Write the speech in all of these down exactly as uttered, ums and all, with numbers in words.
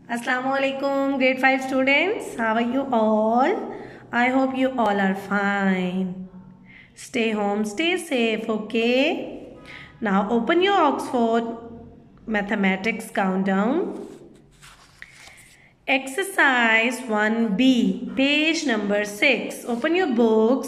Assalamualaikum, grade five students. How are you all? I hope you all are fine. Stay home, stay safe, okay? Now open your Oxford Mathematics Countdown. Exercise one B, page number six. Open your books.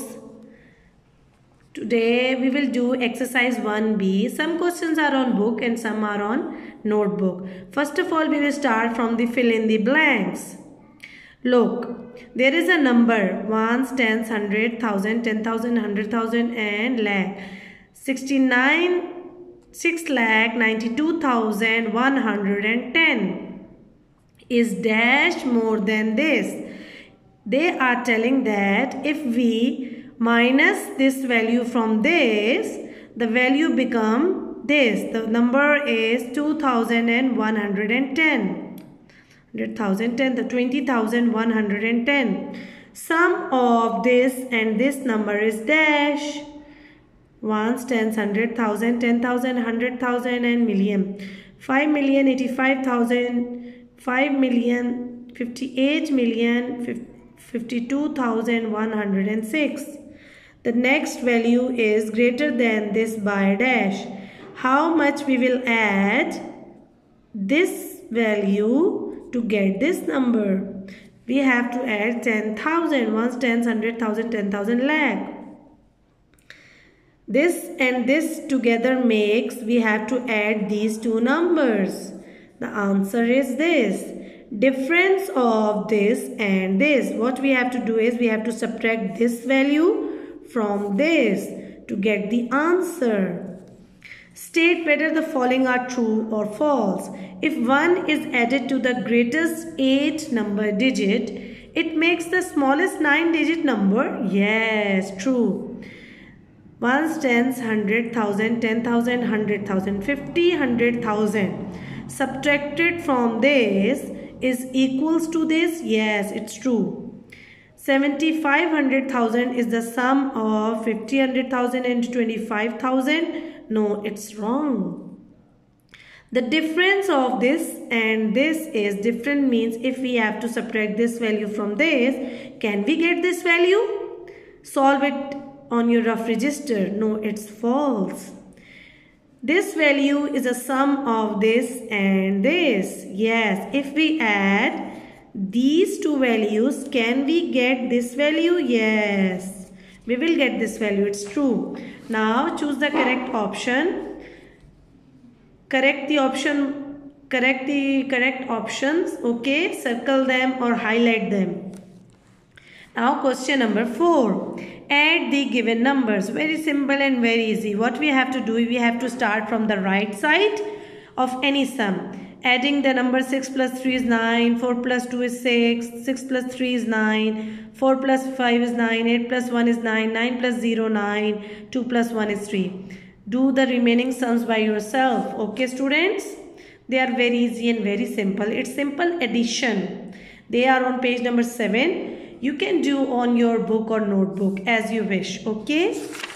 Today we will do exercise one B. Some questions are on book and some are on notebook. First of all, we will start from the fill in the blanks. Look, there is a number ones, tens, hundred, thousand, ten thousand, hundred thousand and lakh. sixty-nine, six lakh ninety-two thousand one hundred ten is dash more than this. They are telling that if we minus this value from this, the value become this. The number is two thousand one hundred ten. one hundred thousand ten, the twenty thousand one hundred ten. Sum of this and this number is dash. Ones, tens, hundred thousand, ten thousand, hundred thousand and million. five million eighty-five thousand, five million fifty-eight million fifty-two thousand one hundred six. The next value is greater than this by dash. How much we will add this value to get this number? We have to add ten thousand. Ones, tens, hundred thousand, ten thousand, lakh. This and this together makes, we have to add these two numbers. The answer is this. Difference of this and this. What we have to do is we have to subtract this value from this to get the answer. State whether the following are true or false. If one is added to the greatest eight number digit, it makes the smallest nine digit number. Yes, true. Ones, tens, hundred thousand, ten thousand, hundred thousand, fifty, hundred thousand. Subtracted from this is equals to this. Yes, it's true. seventy-five hundred thousand is the sum of fifty hundred thousand and twenty-five thousand. No, it's wrong. The difference of this and this is different means if we have to subtract this value from this, can we get this value? Solve it on your rough register. No, it's false. This value is a sum of this and this. Yes, if we add these two values, can we get this value? Yes, we will get this value. It's true. Now choose the correct option. Correct the option. Correct the correct options. Okay, circle them or highlight them. Now question number four. Add the given numbers. Very simple and very easy. What we have to do, we have to start from the right side of any sum. Adding the number six plus three is nine, four plus two is six, six plus three is nine, four plus five is nine, eight plus one is nine, nine plus zero, nine, two plus one is three. Do the remaining sums by yourself. Okay, students? They are very easy and very simple. It's simple addition. They are on page number seven. You can do on your book or notebook as you wish. Okay?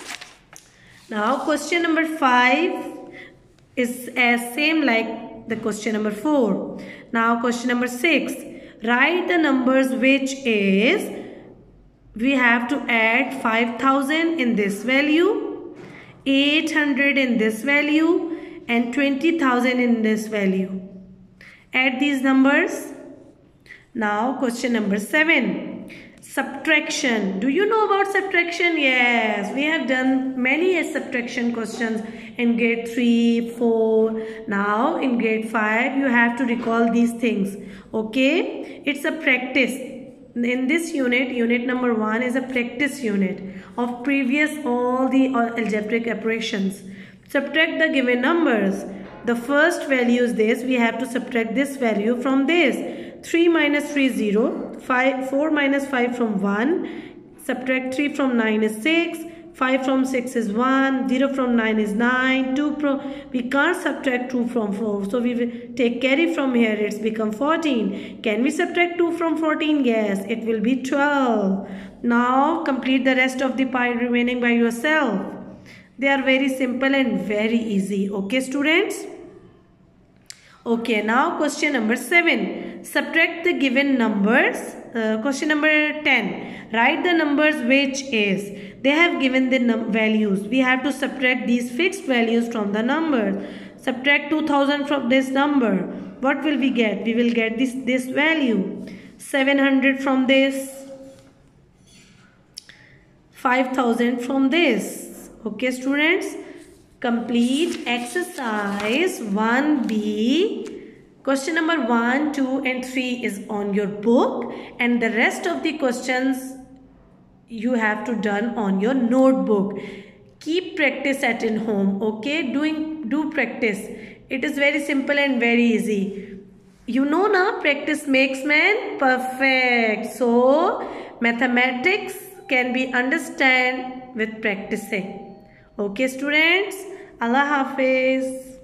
Now, question number five is as same like the question number four. Now question number six. Write the numbers which is, we have to add five thousand in this value, eight hundred in this value and twenty thousand in this value. Add these numbers. Now question number seven. Subtraction. Do you know about subtraction? Yes, we have done many subtraction questions in grade three, four. Now in grade five, you have to recall these things. Okay, it's a practice. In this unit, unit number one is a practice unit of previous all the algebraic operations. Subtract the given numbers. The first value is this. We have to subtract this value from this. three minus three is zero. five, four minus five from one. Subtract three from nine is six. five from six is one. zero from nine is nine. two from, we can't subtract two from four. So we will take carry from here. It's become fourteen. Can we subtract two from fourteen? Yes, it will be twelve. Now complete the rest of the pie remaining by yourself. They are very simple and very easy. Okay, students? Okay, now question number seven. Subtract the given numbers. Uh, question number ten. Write the numbers which is. They have given the values. We have to subtract these fixed values from the numbers. Subtract two thousand from this number. What will we get? We will get this, this value. seven hundred from this. five thousand from this. Okay, students. Complete exercise one B. Question number one, two and three is on your book, and the rest of the questions you have to done on your notebook. Keep practice at in home. Okay, doing do practice. It is very simple and very easy. You know na, practice makes man perfect. So mathematics can be understand with practicing. Okay students, Allah Hafiz.